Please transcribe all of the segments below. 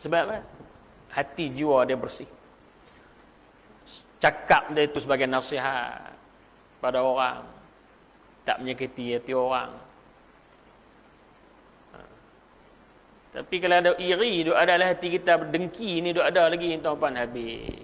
Sebab hati jiwa dia bersih. Cakap dia itu sebagai nasihat pada orang, tak menyakiti hati orang. Tapi kalau ada iri, duk ada dalam hati kita, berdengki ni duk ada lagi, tuan-tuan, habis.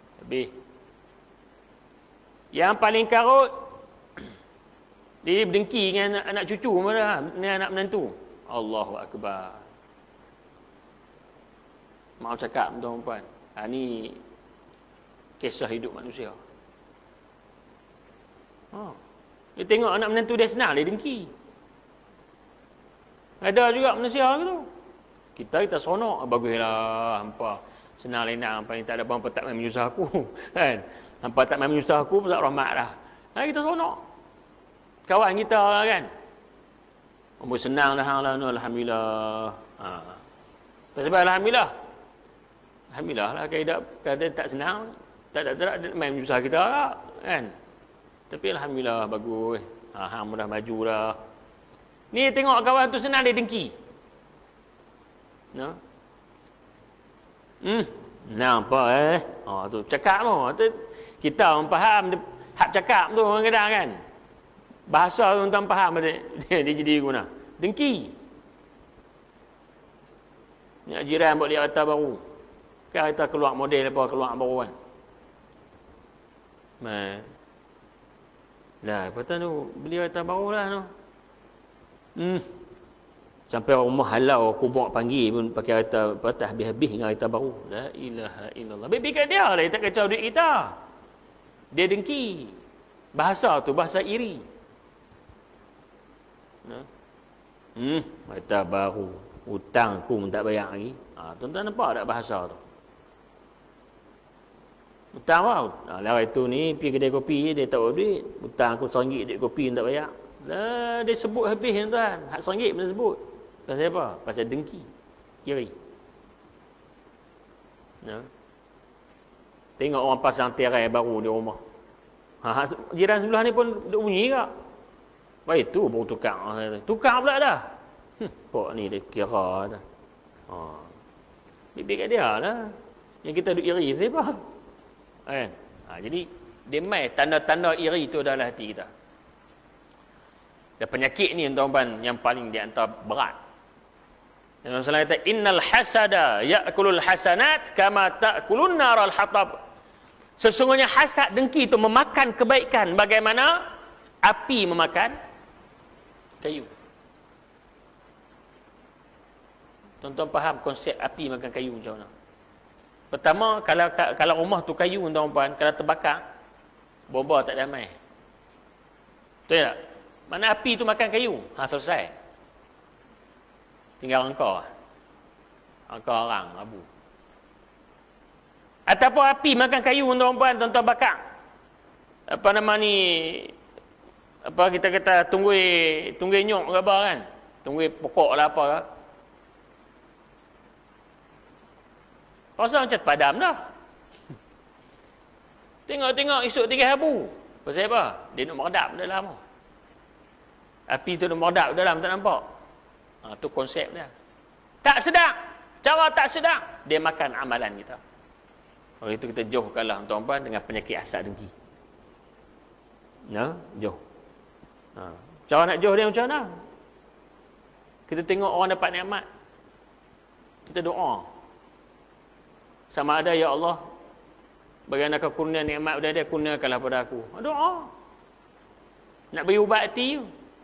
Yang paling karut, dia berdengki dengan anak cucu mana, ni anak menantu. Allahu Akbar. Maaf cakap, tuan-tuan. Ni kisah hidup manusia. Dia tengok anak menantu dia senang, dia dengki. Ada juga manusia gitu. Kita seronok, baguslah hampa senang lenang, paling tak ada apa-apa tak main menyusah aku. Kan? Hampa tak main menyusah aku, pasal rahmat dah. Kita seronok. Kawan kita kan. Senang dah alhamdulillah. Sebab alhamdulillah. Alhamdulillah lah, kalau tak senang, tak main menyusah kita kan. Tapi alhamdulillah bagus. Hang dah maju dah. Ni tengok kawan tu senang, dia dengki. No. Nampak tu cakap tu. Kita orang faham hak cakap tu kadang-kadang kan. Bahasa tu tuan faham dia jadi guna. Dengki. Ni jiran buat dia kereta baru. Kan kita keluar model apa, keluar baru kan. Lepas tu beli kereta baru lah tu. Sampai rumah halau aku bawa panggil pun pakai kereta patah habis-habis dengan kereta baru. La ilaha illallah. Baby kat dia lah, dia tak kacau duit kita. Dia dengki. Bahasa tu bahasa iri. Kereta baru, hutang aku pun tak bayar lagi. Tuan-tuan nampak tak bahasa tu? Hutang apa? Lewat itu ni pergi kedai kopi, dia tak bawa duit. Hutang aku RM1 duit kopi pun tak bayar. Dia sebut habis tuan. Hak RM1 pun dia sebut. Pasal apa? Pasal dengki. Iri. Tengok orang pasang tirai baru di rumah. Jiran sebelah ni pun duk bunyi tak? Baik tu baru tukar. Tukar pula dah. Pok ni dia kira dah. Bibik kat dia lah. Yang kita duk iri siapa? Jadi dia mai tanda-tanda iri tu dalam hati kita. Dan penyakit ni tuan-tuan yang paling di antara berat. Dan Rasulullah kata innal hasada ya'kulul hasanat kama ta'kulun naral hatab. Sesungguhnya hasad, dengki itu memakan kebaikan bagaimana api memakan kayu. Tuan-tuan faham konsep api makan kayu macam mana? Pertama, kalau rumah tu kayu tuan-tuan, kalau terbakar, boba tak damai. Betul tak? Mana api tu makan kayu? Selesai. Tinggal engkau. Engkau orang, abu. Ataupun api makan kayu tuan-tuan, tuan-tuan bakar. Apa nama ni? Apa kita kata tunggui nyok ke apa kan? Tunggui pokok lah apa kan? Rasa macam padam dah. Tengok-tengok esok 3 habu. Pasal apa? Dia nak meredap dalam. Api tu nak meredap dalam, tak nampak? Tu konsep dia. Tak sedap. Cara tak sedap. Dia makan amalan kita. Oleh itu kita jauhkanlah tuan-tuan dengan penyakit hasad dengki. Jauh. Cara nak jauh dia macam mana? Kita tengok orang dapat nikmat. Kita doa. Sama ada, ya Allah, bagaimana kau kurnia nikmat pada dia, kurniakanlah pada aku. Doa. Nak beri ubat hati.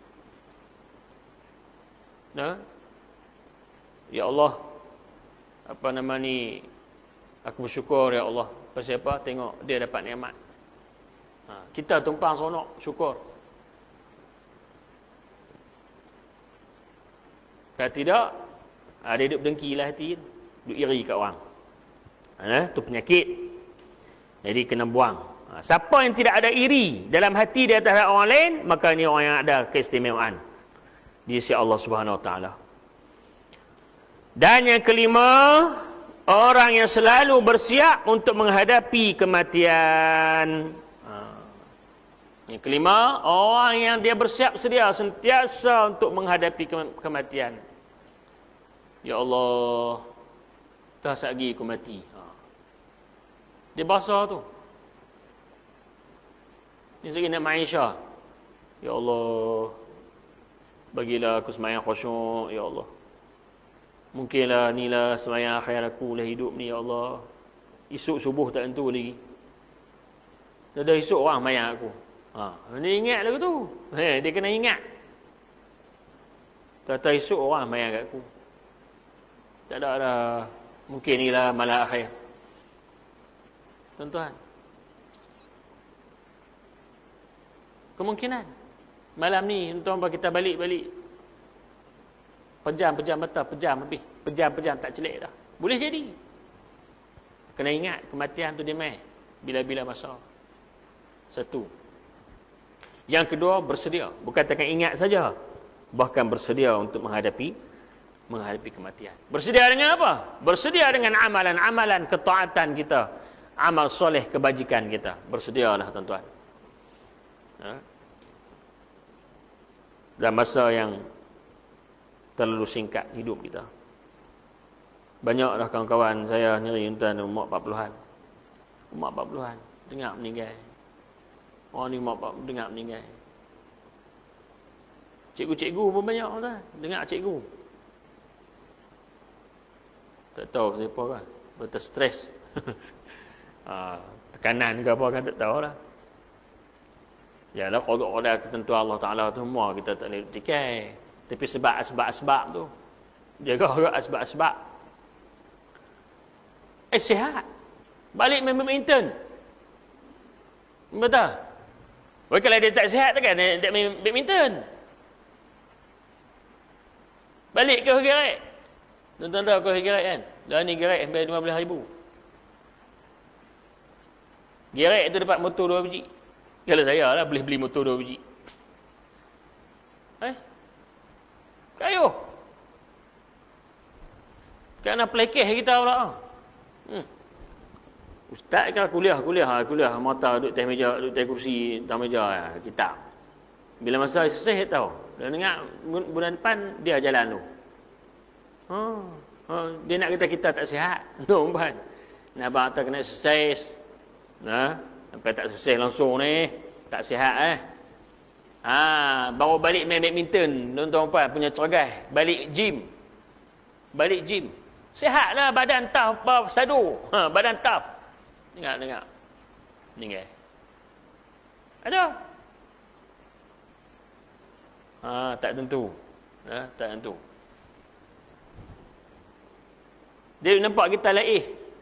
Ya Allah, apa nama ni, aku bersyukur ya Allah. Pasal apa? Tengok dia dapat nikmat. Kita tumpang seronok, syukur. Kalau tidak, dia duduk dengki lah hati, duduk iri kat orang. Itu penyakit. Jadi kena buang. Siapa yang tidak ada iri dalam hati di atas orang lain, maka ini orang yang ada keistimewaan di sisi Allah Subhanahu Wa Taala. Dan yang kelima, orang yang selalu bersiap untuk menghadapi kematian. Yang kelima, orang yang dia bersiap sedia sentiasa untuk menghadapi kematian. Ya Allah, dah lagi aku mati. Dia bahasa tu. Ni segi nak Aisyah. Ya Allah, bagilah aku sembahyang khusyuk, ya Allah. Mungkinlah inilah sembahyang akhir aku lah hidup ni, ya Allah. Esok subuh tak tentu lagi. Dah esok orang sembahyang aku. Dia ingat lagu tu. Dia kena ingat. Kata esok orang sembahyang kat aku. Tak ada dah. Mungkin inilah malam akhir. Tuan-tuan. Kemungkinan. Malam ni, tuan-tuan kita balik-balik. Pejam-pejam mata, pejam habis. Pejam-pejam tak celik dah. Boleh jadi. Kena ingat, kematian tu dia mai. Bila-bila masa. Satu. Yang kedua, bersedia. Bukan takkan ingat saja. Bahkan bersedia untuk menghadapi kematian. Bersedia dengan apa? Bersedia dengan amalan-amalan ketaatan kita. Amal soleh kebajikan kita. Bersedialah tuan-tuan. Dan masa yang terlalu singkat hidup kita. Banyaklah kawan-kawan saya nyeri tuan umur 40-an. Umur 40-an. Dengar meninggal. Orang ni umur 40 dengar meninggal. Cikgu-cikgu pun banyak tuan. Dengar cikgu. Tak tahu siapa kan. Betul stres. Tekanan ke apa kan tak tahu lah. Yalah qada ketentuan Allah Ta'ala tu semua kita tak boleh tikai. Tapi sebab tu. Jaga asbab-asbab. Sihat. Balik main badminton. Betul? Kalau dia tak sihat takkan dia tak main badminton. Balik ke gerak. Tuan-tuan tahu ke gerak kan? Dah ni gerak sampai 15,000. Gerak tu dapat motor 2 biji. Kalau saya lah boleh beli motor 2 biji. Kayu. Kerana pelekeh kita pula. Ustaz kan kuliah mata duduk atas meja, duduk atas kursi, atas meja kitab. Bila masa selesai tahu. Dan dengar bulan depan dia jalan tu. Dia nak kata kita tak sihat. Nampak. Nak abang kata kena exercise. Sampai tak selesai langsung ni. Tak sihat baru balik main badminton. Tuan-tuan punya cergas. Balik gym. Sihatlah badan tough, sadu. Badan tough. Dengar. Dengar. Ada. Tak tentu. Tak tentu. Dia nampak kita laih.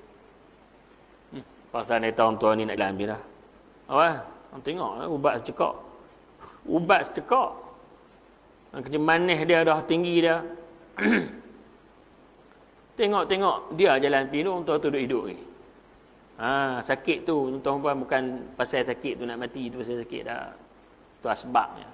Pasal ni tahun tua ni nak jalan bila. Tengok ubat secekak. Kerja manis dia dah tinggi dia. Tengok dia jalan pilu untuk tu duduk hidup ni. Sakit tu tuan-tuan bukan pasal sakit tu nak mati tu pasal sakit dah. Tu asbabnya.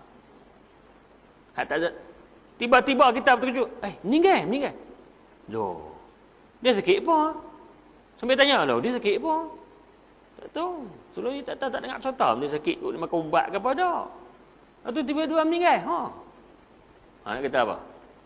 Tiba-tiba kita terkejut. Meninggal. Loh. Dia sakit apa? Sampai tanya loh, dia sakit apa? Tak tahu. Sebelum ni tak dengar contoh dia sakit dia makan ubat ke apa dah. Lepas tu tiba-tiba meninggal. Nak kata apa?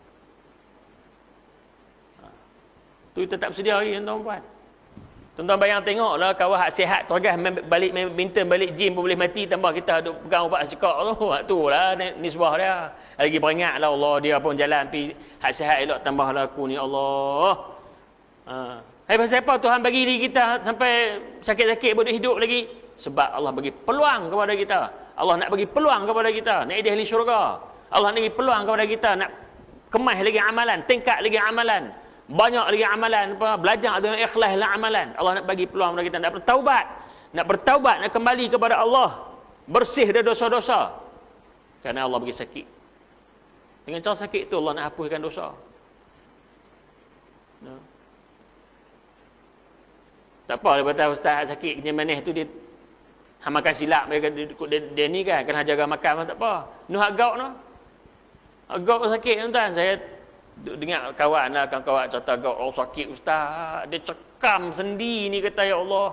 Tu kita tak bersedia lagi tuan-tuan. Tuan-tuan bayang tengoklah kawan hak sihat tergas balik main badminton, balik gym pun boleh mati tambah kita duk pegang ubat secekak tu. Itulah nisbah dia. Lagi peringatlah Allah dia pun jalan pi hak sihat elok tambahlah aku ni Allah. Pasal apa Tuhan bagi diri kita sampai sakit-sakit boleh hidup lagi? Sebab Allah bagi peluang kepada kita. Allah nak bagi peluang kepada kita nak jadi ahli syurga. Allah nak bagi peluang kepada kita nak kemas lagi amalan, tingkat lagi amalan. Banyak lagi amalan, belajar dengan ikhlas lah amalan. Allah nak bagi peluang kepada kita nak bertaubat, nak kembali kepada Allah, bersih dari dosa-dosa. Kerana Allah bagi sakit. Dengan cara sakit tu Allah nak hapuskan dosa. Tak apa dia ustaz sakit kencing manis tu dia makan silap dia ni kan kena jaga makan tak apa. Nuh gaut no. Gaut sakit tuan. Saya dengar kawan-kawan cerita gaut sakit ustaz. Dia cekam sendi ni kata ya Allah.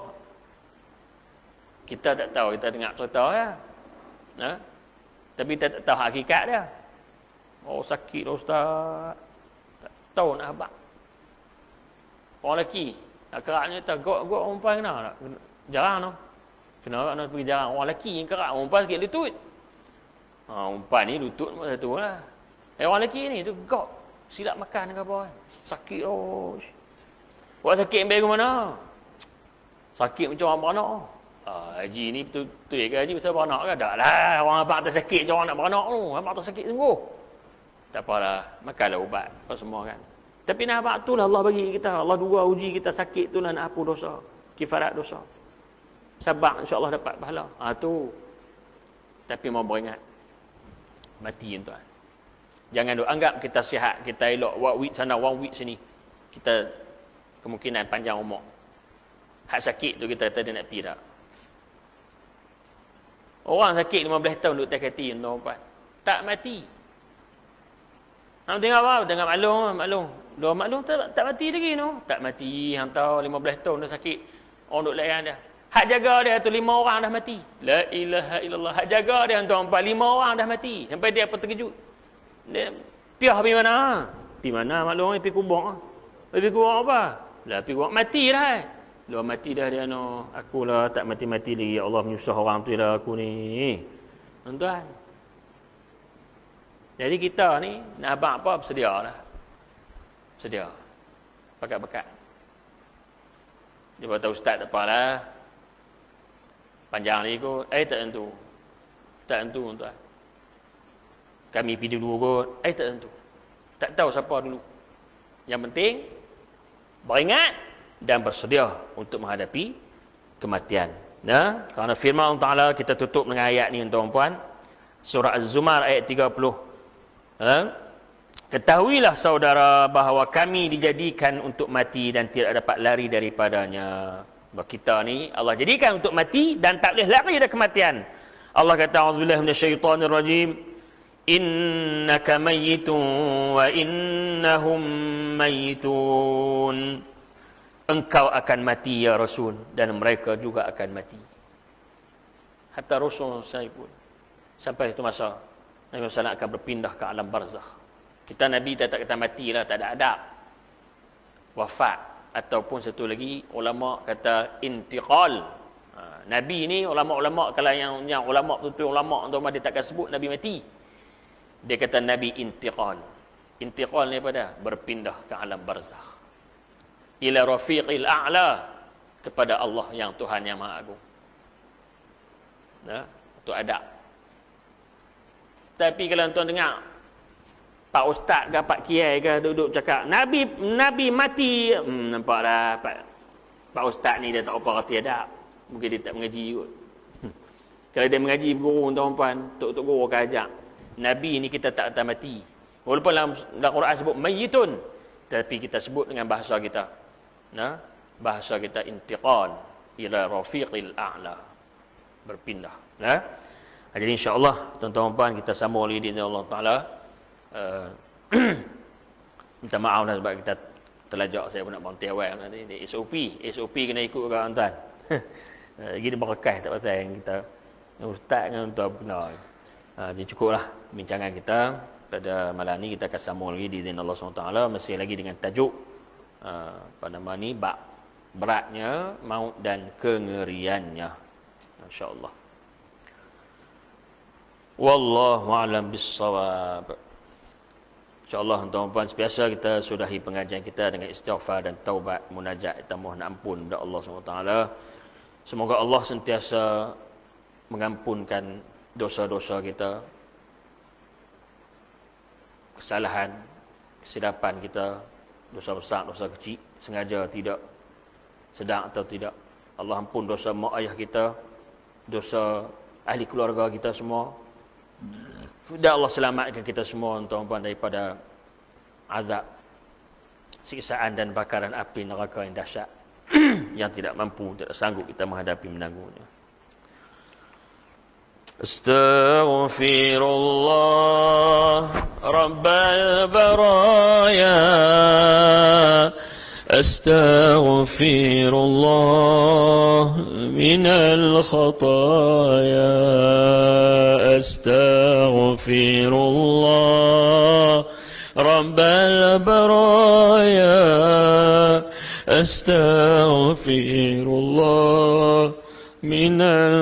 Kita tak tahu, kita dengar cerita ya. Tapi kita tak tahu hakikat dia. Sakit ustaz. Tak tahu nak habaq. Orang lelaki. Nak keraknya tak gok perempuan kena tak? Jarang no. Kena orang nak pergi jarang. Orang lelaki yang kerak, perempuan sikit lutut. Perempuan ni lutut pun satu lah. Orang lelaki ni tu gok. Silap makan ke apa kan. Sakit oh. Buat sakit ambil ke mana? Sakit macam orang beranak. Haji ni betul-betul ke haji pasal beranak ke? Tak lah. Orang abang tak sakit macam orang nak beranak tu. Abang tak sakit sungguh. Tak apalah. Makanlah ubat. Apa semua kan. Tapi nak abang tu lah Allah bagi kita. Allah dua uji kita sakit tu lah nak apa dosa. Kifarat dosa. Sabar insyaAllah dapat pahala. Tu. Tapi mau beringat. Mati tuan. Jangan duk anggap kita sihat, kita elok. 1 week sana, 1 week sini. Kita kemungkinan panjang umur. Hak sakit tu kita kata dia nak pergi tak. Orang sakit 15 tahun duduk takati tuan-tuan. Tak mati. Hang tengok apa? Tengok maklum. Dua maklum tak mati lagi no. Tak mati. Hang tahu 15 tahun dah sakit. Orang duk layan dia. Hak jaga dia tu 5 orang dah mati. La ilaha illallah. Hak jaga dia tuan-tuan 5 orang dah mati. Sampai dia pun terkejut. Dia piah pergi mana? Pergi mana maklum pergi kubur. Pergi kubur apa? Lah pergi kubur mati dah. Luar mati dah dia no. Akulah tak mati-mati lagi. Ya Allah menyusah orang tu lah aku ni. Tuan-tuan. Jadi kita ni nak abang apa bersedia lah. Sedia. Bakat-bakat. Dia kata ustaz tak apalah. Panjang lagi kot. Tak tentu. Tak tentu tuan. Kami pergi dulu kot. Tak tentu. Tak tahu siapa dulu. Yang penting beringat dan bersedia untuk menghadapi kematian. Nah, kerana firman Allah Taala kita tutup dengan ayat ni tuan-puan. Surah Az-Zumar ayat 30. Ketahuilah saudara bahawa kami dijadikan untuk mati dan tidak dapat lari daripadanya. Bahawa kita ni Allah jadikan untuk mati dan tak boleh lari dari kematian. Allah kata a'udzubillahi minasyaitonir rajim. Innaka mayyitun wa innahum mayyitun. Engkau akan mati ya Rasul dan mereka juga akan mati. Hatta Rasul saya pun sampai itu masa Nabi SAW akan berpindah ke alam barzakh. Kita Nabi tak kata matilah, tak ada adab. Wafat ataupun satu lagi ulama kata intiqal. Nabi ni ulama-ulama kalau yang ulama betul ulama untuk dia takkan sebut Nabi mati. Dia kata Nabi intiqal. Intiqal ni apa dah? Berpindah ke alam barzakh. Ila rafiqil a'la, kepada Allah yang Tuhan yang Maha Agung. Itu adab. Tapi kalau tuan dengar Pak Ustaz ke Pak Kiai ke duduk cakap Nabi mati, nampak dah Pak Ustaz ni dia tak apa reti adab. Mungkin dia tak mengaji kot. Kalau dia mengaji guru tuan-tuan, tok guru akan ajak. Nabi ni kita tak kata mati. Walaupun dalam Quran sebut mayyitun, tapi kita sebut dengan bahasa kita. Bahasa kita intiqal ila rafiqil a'la, berpindah. Jadi insya-Allah tuan-tuan kita sambung lagi di Allah Taala. Minta maaf lah sebab kita terlajak, saya pun nak berhenti awal tadi. SOP kena ikut ke tuan-tuan. Gini berkah tak pasal yang kita ustaz dengan tuan benar. Jadi cukuplah bincangan kita pada malam ni. Kita akan sambung lagi di Allah SWT, masih lagi dengan tajuk pada nama ni bab beratnya maut dan kengeriannya, insya-Allah. Wallahu a'lam bis-shawab. InsyaAllah tuan-tuan, sebiasa kita sudahi pengajian kita dengan istighfar dan taubat, munajat, kita mohon ampun kepada Allah SWT. Semoga Allah sentiasa mengampunkan dosa-dosa kita, kesalahan, kesilapan kita, dosa besar, dosa kecil, sengaja tidak, sedang atau tidak. Allah ampun dosa mak ayah kita, dosa ahli keluarga kita semua. Sudah Allah selamatkan kita semua tuan-tuan daripada azab, siksaan dan bakaran api neraka yang dahsyat yang tidak mampu, tidak sanggup kita menghadapi menanggungnya. Astaghfirullah Rabbal baraya, Astaghfirullah minal khataya, Astaghfirullah Rabbal baraya, أستغفر الله من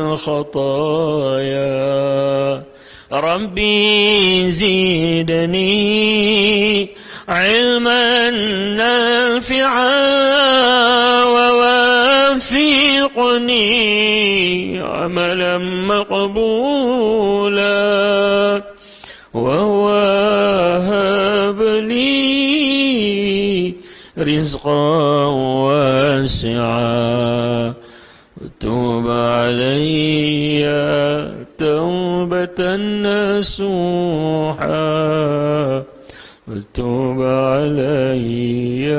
الخطايا ربي زدني علما نافعا ووفقني عملا مقبولا ووهب لي رزقا واسعا وتوب علي توبة نصوحا وتوب علي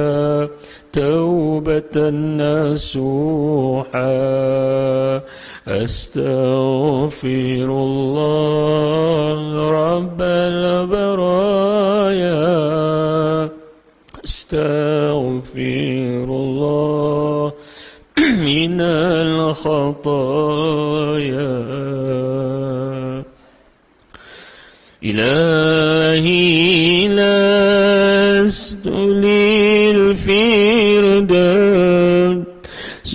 توبة نصوحا أستغفر الله رب البرايا أستغفر الله من الخطايا إلهي لست للفردوس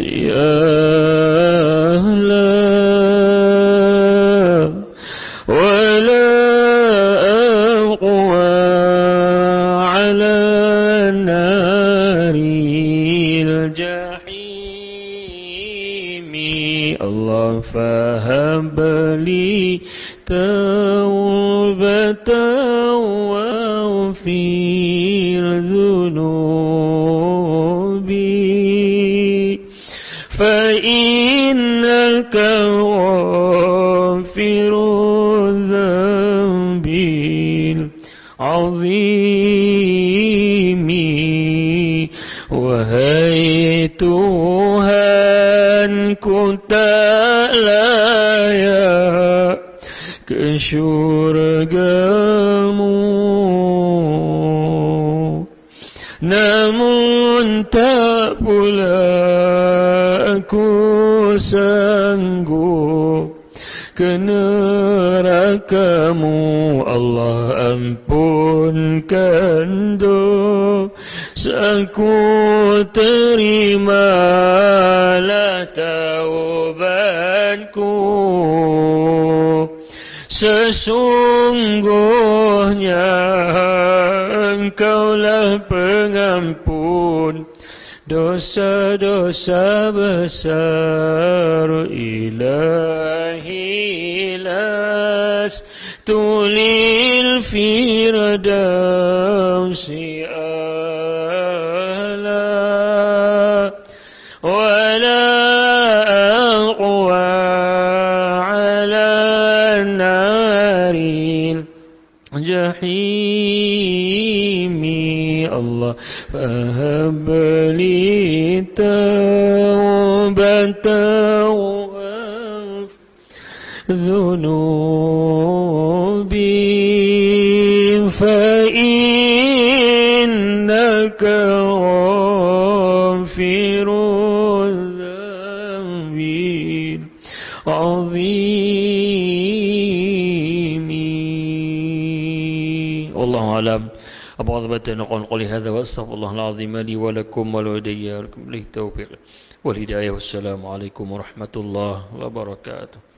أهلا ولا أقوى على نار الجحيم الله فهب لي توبة واغفر ذنوبي فإنك غافر الذنب العظيم وهيتها أن كنت لا kesyurgamu namun tak pula aku sanggup ke nerakamu Allah ampunkan dosaku terimalah taubatku sesungguhnya Engkaulah pengampun dosa-dosa besar Ilahi lastu lil firdausi a'la wala aqwa jahimi Allah fahab li tawbatan dhunubi fa innaka ghafirul dhanbi azim. والله أعلم. أبغض نقول قولي هذا وأستغفر الله العظيم لي ولكم ولوالدي ولكم بالتوفيق والهداية والسلام عليكم ورحمة الله وبركاته.